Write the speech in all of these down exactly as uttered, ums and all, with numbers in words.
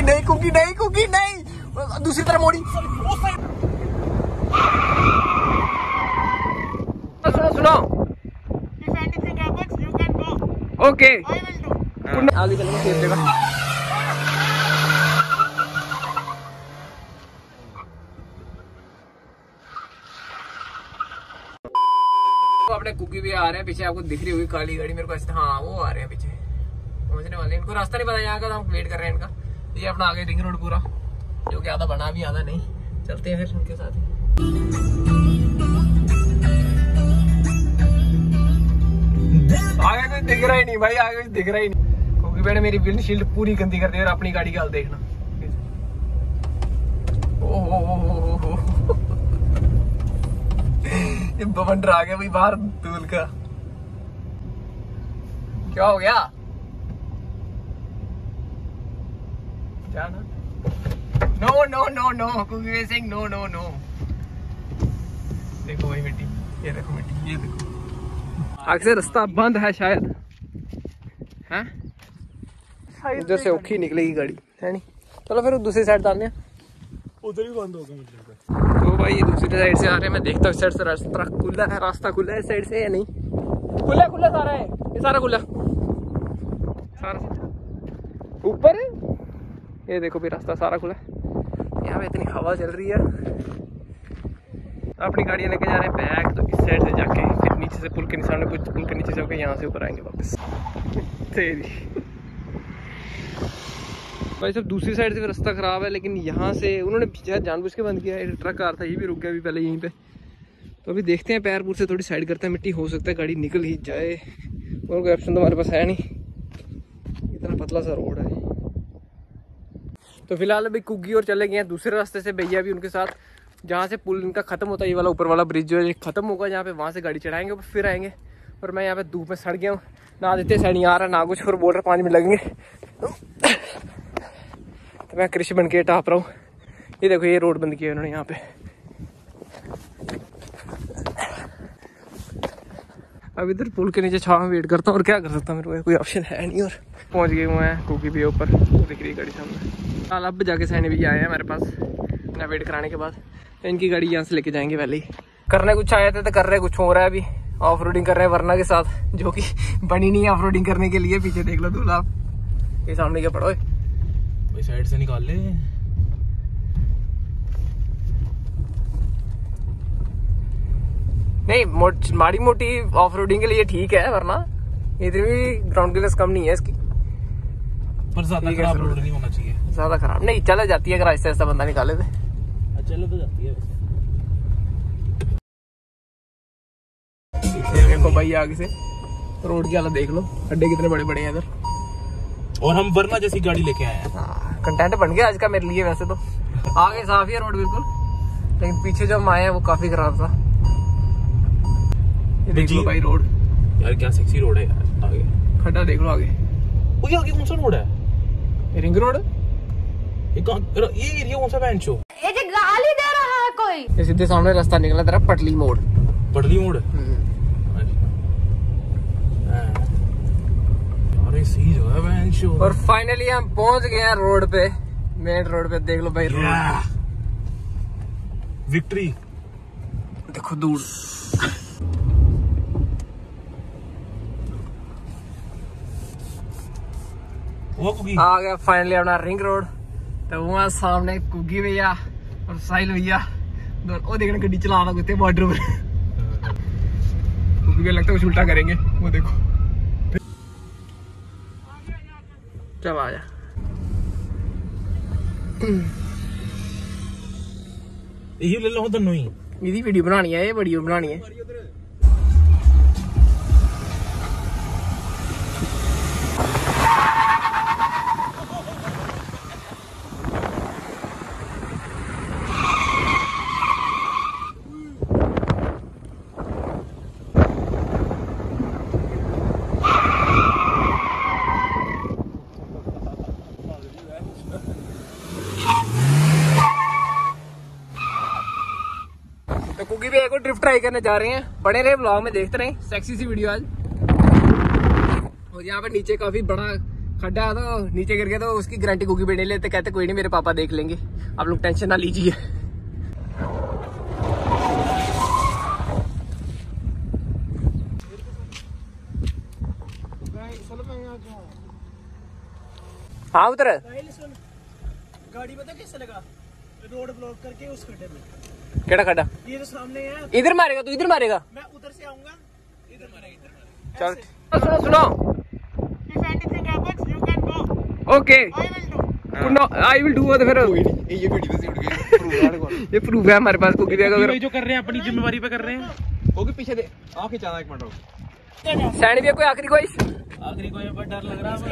नहीं कुकी नहीं कुकी नहीं, दूसरी तरफ मोड़ी। सुनो सुनो, ओके आगे चलेंगे सेफ जगह। अपने कुकी भी आ रहे हैं पीछे, आपको दिख रही होगी काली गाड़ी मेरे को। हाँ वो आ रहे हैं पीछे, पहुंचने वाले हैं। इनको रास्ता नहीं पता यहाँ का, तो हम वेट कर रहे हैं इनका। ये अपना आगे रिंग रोड पूरा, जो कि आधा बना भी आधा नहीं। चलते हैं फिर उनके साथ ही। आगे कुछ दिख रहा ही नहीं भाई, आगे कुछ दिख रहा ही नहीं। क्योंकि मैंने मेरी विंडशील्ड पूरी गंदी कर दी और अपनी गाड़ी का हाल देखना। ओहो ये बवंडर आ गया भाई बाहर धूल का। क्या हो गया? जाना? No no no no, Cookie Singh no no no. देखो भाई मिट्टी, ये देखो मिट्टी, ये देखो। आगे से रास्ता बंद है शायद, हैं? उधर से औखी निकलेगी गाड़ी, है नहीं? चलो फिर दूसरी साइड डालने हैं। उधर ही बंद होगा मतलब। तो भाई ये दूसरी साइड से आ रहे हैं, मैं देखता हूँ इस साइड से रास्ता खुला है, रास्ता खुला है इस साइड से या नहीं? खुला खुला सारा है, ये सारा खुला सारा ऊपर है। ये देखो भी रास्ता सारा खुला है। यहाँ पे इतनी हवा चल रही है। अपनी गाड़ियाँ लेके जा रहे हैं बैग, तो इस साइड से जाके फिर नीचे से पुल के निशान में, पुल के नीचे से होकर यहाँ से ऊपर आएंगे वापस। तेरी भाई सब दूसरी साइड से भी रास्ता खराब है, लेकिन यहाँ से उन्होंने शायद जानबूझ के बंद किया है। ट्रक आ रहा था, ये भी रुक गया अभी पहले यहीं पे। तो अभी देखते हैं, पैरपुर से थोड़ी साइड करते हैं, मिट्टी हो सकता है गाड़ी निकल ही जाए, और कोई ऑप्शन तो हमारे पास है नहीं, इतना पतला सा रोड है। तो फिलहाल अभी कुग्गी और चले गए हैं दूसरे रास्ते से, भैया भी उनके साथ, जहाँ से पुल इनका खत्म होता है, ये वाला ऊपर वाला ब्रिज जो है खत्म होगा जहाँ पे, वहाँ से गाड़ी चढ़ाएंगे और फिर आएंगे। और मैं यहाँ पे धूप में सड़ गया हूँ, ना देते साइड नहीं आ रहा ना कुछ, और बोल रहे पाँच मिनट लगेंगे। तो मैं कृषि बन के टाप रहा हूँ। ये देखो ये रोड बंद किया उन्होंने यहाँ पे। अब इधर पुल के नीचे छाव में वेट करता हूँ, और क्या कर सकता हूँ, मेरे को कोई ऑप्शन है नहीं। और पहुँच गए हुए हैं कुकी भी ऊपर, दिख रही गाड़ी सामने। हाल अब जाके सैनी भी आए हैं मेरे पास ना, वेट कराने के बाद इनकी गाड़ी यहाँ से लेके जाएंगे। पहले ही करने कुछ आए थे तो कर रहे कुछ हो रहा है। अभी ऑफ रोडिंग कर रहे हैं वरना के साथ, जो कि बनी नहीं है ऑफ रोडिंग करने के लिए। पीछे देख लो दूल्हा आप, ये सामने क्या पड़ो, साइड से निकाल ले। नहीं मोट, माड़ी मोटी ऑफ रोडिंग के लिए ठीक है, वरना इतनी भी ग्राउंड क्लियरेंस कम नहीं है इसकी। पर ज्यादा खराब रोड नहीं होना चाहिए। ज्यादा खराब नहीं, चला जाती है अगर ऐसा ऐसा बंदा निकाले थे। चलो तो जाती है वैसे। देखो भाई आगे से रोड की हालत देख लो, अड्डे कितने बड़े बड़े हैं इधर। और हम वरना जैसी गाड़ी लेके आए हैं। कंटेंट बन गया आज का मेरे लिए। वैसे तो आगे साफ ही है रोड बिल्कुल, लेकिन पीछे जो हम आए हैं वो काफी खराब था। ये देख लो भाई रोड, यार क्या सेक्सी रोड है यार। आगे खड्डा देख लो आगे। वो ये आगे कौन सा रोड है? ये रिंग रोड। ये ये एरिया कौन सा बेंचो? ये जो गाली दे रहा है कोई। ये सीधे सामने रास्ता निकला तेरा पटली मोड़। पटली मोड़ सही जो है बेंचो। और फाइनली हम पहुंच गए हैं रोड पे, मेन रोड पे। देख लो भाई रोड, विक्ट्री देखो दूर। वो कुकी आ गया फाइनली अपना रिंग रोड। तो वहाँ सामने कुकी भैया और साहिल भैया, वो देखने गड्डी चला रहा कुत्ते बॉर्डर पर। कुकी भैया लगता है कुछ उल्टा करेंगे, वो देखो। चल आ जा। यही ले लो तन्नू ही। यही वीडियो बनानी है, ये वीडियो बनानी है। तो कुकी भी एक और ड्रिफ्ट ट्राई करने जा रहे हैं। बड़े रहे ब्लॉग में, देखते रहे, सेक्सी सी वीडियो आज। और यहाँ पे नीचे काफी बड़ा खड्डा तो नीचे गिर गया तो उसकी गारंटी कुकी भी नहीं लेते, कहते कोई नहीं मेरे पापा देख लेंगे, आप लोग टेंशन ना लीजिए। हाँ उतर गाड़ी पता कैसे लगा, रोड ब्लॉक करके उस खड्डे में। केड़ा खड्डा? ये तो सामने है। इधर मारेगा तू, इधर मारेगा? मैं उधर से आऊंगा, इधर मारेगा, इधर मारेगा। चल सुनो सुनो, If anything happens, you can go. Okay I will do. No I will do. तो फिर ये वीडियो से उठ गई, प्रूफ है कौन? ये प्रूफ है हमारे पास कुकी भैया का। भाई जो कर रहे हैं अपनी जिम्मेवारी पे कर रहे हैं। होगी पीछे दे आँख खिंचाना, एक मिनट रुक। सैनी भैया कोई आखिरी कोई आखिरी को ये पर डर लग रहा है।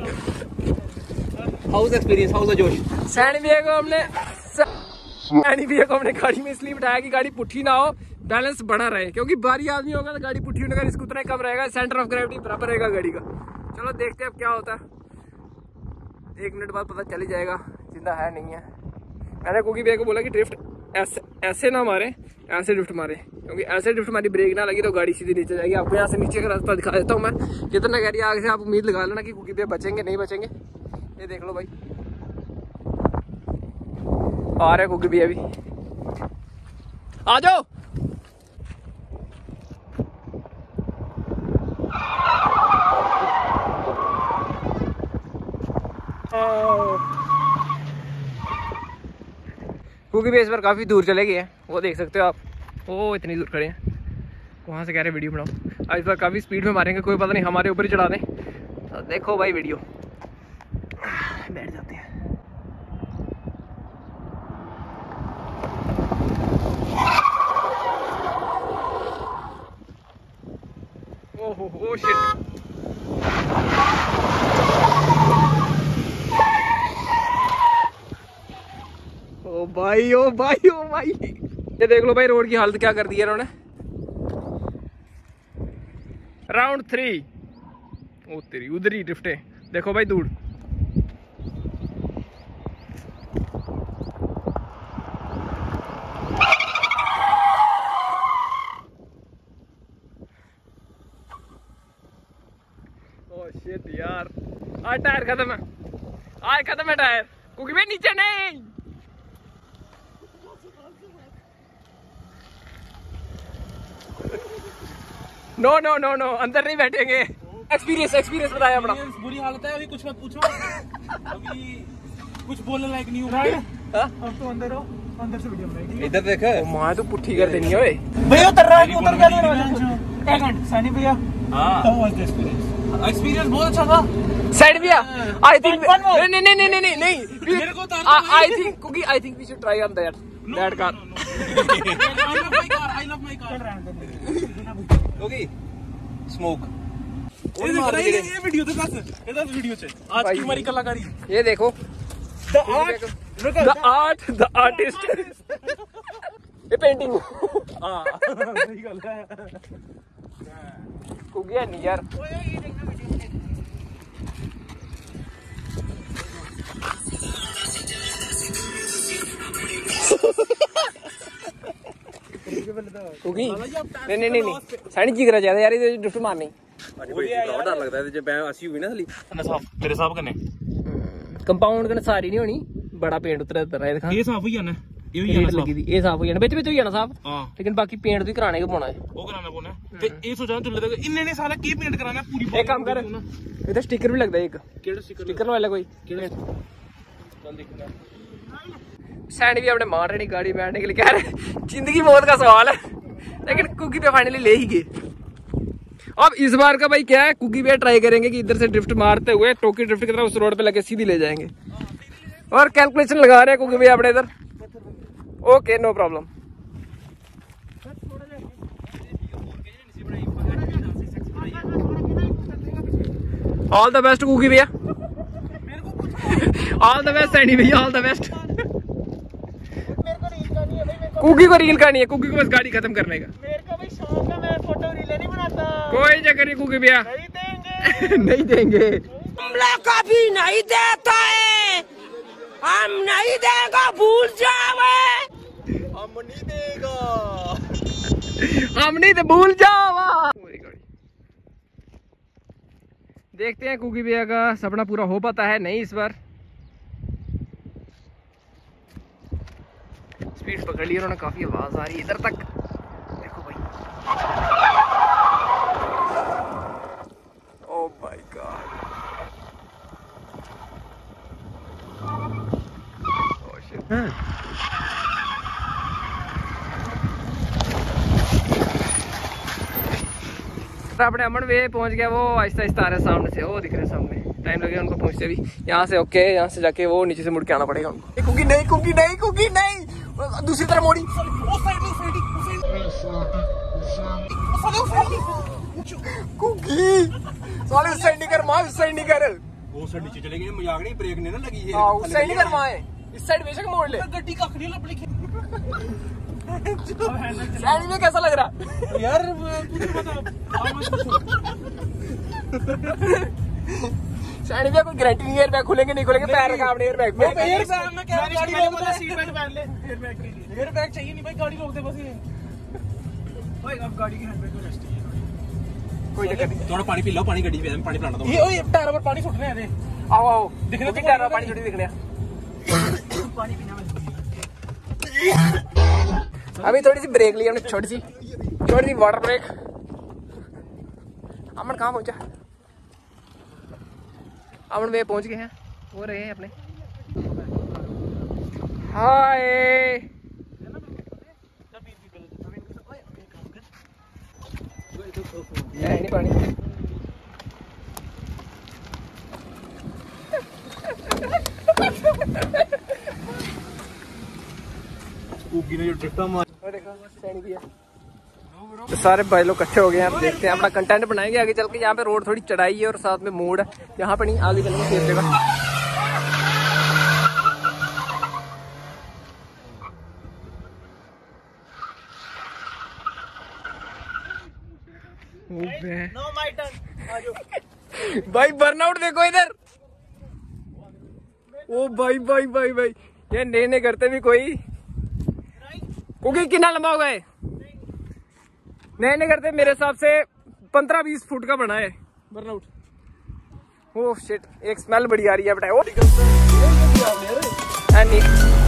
हाउस एक्सपीरियंस, हाउस जोश। सैनी भैया को हमने सैनी भैया को हमने गाड़ी में इसलिए बिठाया कि गाड़ी पुट्ठी ना हो, बैलेंस बना रहे, क्योंकि भारी आदमी होगा तो गाड़ी पुट्ठी होने का रिस्क उतना ही कम रहेगा, सेंटर ऑफ ग्रेविटी बराबर रहेगा गाड़ी का। चलो देखते हैं अब क्या होता है, एक मिनट बाद पता चल ही जाएगा जिंदा है नहीं है। मैंने कुकी भैया को बोला कि ड्रिफ्ट ऐसे ऐसे ना मारे, ऐसे ड्रिफ्ट मारे, क्योंकि ऐसे ड्रिफ्ट हमारी ब्रेक ना लगी तो गाड़ी सीधी नीचे जाएगी। आपको यहाँ से नीचे का रास्ता दिखा देता हूँ मैं, कितना कह रही है आगे से, आप उम्मीद लगा लेना कि कुकी भैया बचेंगे नहीं बचेंगे। ये देख लो भाई, आ रहे कुकी भैया भी, आ जाओ। कुकी भैया इस बार काफी दूर चले गए हैं, वो देख सकते हो आप, वो इतनी दूर खड़े हैं, वहां से कह रहे वीडियो बनाओ। आज इस बार काफी स्पीड में मारेंगे, कोई पता नहीं हमारे ऊपर ही चढ़ा दें। तो देखो भाई वीडियो, बैठ जाते हैं। ओहो ओ शिट, ओ भाई ओ भाई ओ भाई, ये देख लो भाई रोड की हालत क्या कर दी है इन्होंने। राउंड थ्री, ओ तेरी उधर ही ड्रिफ्ट है, देखो भाई दूर। ओ शिट यार, आज टायर खत्म है, आज खत्म है टायर। कुकी भाई नीचे नहीं, नो नो नो नो अंदर नहीं बैठेंगे। एक्सपीरियंस एक्सपीरियंस बताया अपना। बुरी हालत है, अभी कुछ मत पूछो, अभी कुछ बोलने लायक नहीं हूँ। अब तो अंदर हो, अंदर से वीडियो बनाएगी। इधर देख, माँ तो पुट्ठी कर देनी है। भैया उतर रहा है, उतर क्या दे रहा है? एक मिनट सैनी भैया, हाँ एक्सपीरियंस बहुत अच्छा था। साइड भैया आई थिंक नहीं नहीं नहीं नहीं नहीं नहीं, मेरे को उतार दो। I think Cookie I think we should try on that that car. I love my car. होगी स्मोक। ये वीडियो तो दस ये दस वीडियो छे आज की हमारी कलाकारी। ये देखो the art the art the artist, ये पेंटिंग। हां सही गल है। कुकी है नहीं यार, कुकी नहीं नहीं नहीं नहीं साड़ी जी करा ज्यादा यार, ये ड्रिफ्ट मारनी। डर लगता है जब ऐसी हुई ना, मेरे साहब कने कंपाउंड कने सारी नहीं होनी, बड़ा पेंट उतरा उतर रहा है दिखा। ये साफ हुई जाना, ये हुई रेत जाना लगी थी, ये साफ हो जाना, बिच बिच हो जाना साफ। हां लेकिन बाकी पेंट तो कराने के पाना है, वो कराना पौना ते ये सोचा चुल्ले तक इन्ने ने साला की पेंट कराना पूरी। एक काम कर, इधर स्टिकर भी लगता है, एक केड़ा स्टिकर स्टिकर वाला कोई चल देखना। सैंड भी अपने मार रहे नहीं गाड़ी बैठने के लिए, कह रहे जिंदगी मौत का सवाल है, लेकिन कुकी पे फाइनली ले ही गए। अब इस बार का भाई क्या है, कुकी पे ट्राई करेंगे कि इधर से ड्रिफ्ट मारते हुए टोकी ड्रिफ्ट की तरह उस रोड पे लगे सीधी ले जाएंगे, और कैलकुलेशन लगा रहे हैं कुकी भैया अपने इधर। Okay no problem. All the best Cookie भैया, ऑल द बेस्ट सैनी भैया, ऑल द बेस्ट। कुकी को रील करनी है, कुकी को बस गाड़ी खत्म करने का। मेरे को भाई शौक है, मैं फोटो रील नहीं बनाता। कोई चक्कर नहीं कुकी भैया, नहीं देंगे नहीं देंगे, हमला कभी नहीं देता है, हम नहीं देगा, भूल जावे, हम नहीं देगा, हम नहीं तो भूल जाओ। देखते हैं कुकी भैया का सपना पूरा हो पाता है नहीं इस बार। स्पीड पकड़ ली उन्होंने, काफी आवाज आ रही है इधर तक। देखो भाई, oh my God, oh shit. अपने अमन वे पहुंच गया, वो आहिस्ता आहिस्ता आ रहा है सामने से, वो दिख रहे हैं सामने। टाइम लगेगा उनको पहुंचते भी। यहाँ से ओके, यहाँ से जाके वो नीचे से मुड़ के आना पड़ेगा उनको। कुकी नहीं, कुकी नहीं, कुकी नहीं, दूसरी तरफ मोड़ी। कुकी साले उस साइड नहीं कर माँ, उस साइड नहीं कर। वो साइड नीचे चले गए, मजाक नहीं, ब्रेक नहीं ना लगी है। हाँ उस साइड नहीं कर माँ, इस साइड बेशक मोड़ ले। गड्डी का खड़ी लपड़ी सैनी में कैसा लग रहा यार? तुझे पता सैनी में कोई गारंटी नहीं है, एयर बैग खुलेंगे नहीं खुलेंगे, पैर रखा अपने एयर बैग में। एयर बैग में क्या गाड़ी रोक दे, सीट बेल्ट पहन ले। एयर बैग के लिए एयर बैग चाहिए नहीं भाई, गाड़ी रोक दे बस। ये भाई अब गाड़ी की हैंडब्रेक को रेस्ट चाहिए, कोई दिक्कत नहीं। थोड़ा पानी पी लो, पानी गड्डी पे पानी पिलाना दो। ये ओए टायर पर पानी सुट रहे हैं। आओ आओ, दिखने दिख रहा है पानी छोटी दिख रहा है। पानी पीना मत। अभी थोड़ी सी ब्रेक ली हमने, छोटी सी छोटी सी वाटर ब्रेक। अमन कहाँ पहुंचा? अमन वे पहुंच गए हैं, हो रहे हैं अपने। हाय नहीं पानी। कुकी ने जो ट्रिक्का मार, तो सारे भाई लोग इकट्ठे हो गए हैं। अब देखते हैं, अपना कंटेंट बनाएंगे आगे चल के। यहाँ पे रोड थोड़ी चढ़ाई है और साथ में मोड़ है, यहाँ पे नहीं, आगे चलेंगे फिर जगह। नो माय टर्न, आ जाओ भाई बर्नआउट देखो इधर। ओ भाई भाई भाई भाई, ये नए नए करते भी कोई। क्योंकि कितना लंबा होगा ये? नए नए करते मेरे हिसाब से पंद्रह बीस फुट का बना है बर्नआउट। ओह शिट, एक स्मेल बड़ी आ रही है बेटा। ओ